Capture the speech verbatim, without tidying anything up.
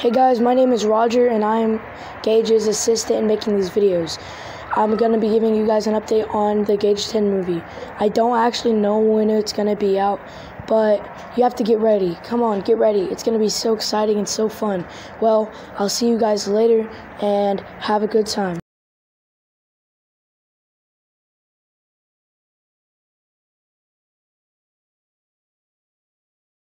Hey guys, my name is Roger and I'm Gage's assistant in making these videos. I'm going to be giving you guys an update on the Gage ten movie. I don't actually know when it's going to be out, but you have to get ready. Come on, get ready. It's going to be so exciting and so fun. Well, I'll see you guys later and have a good time.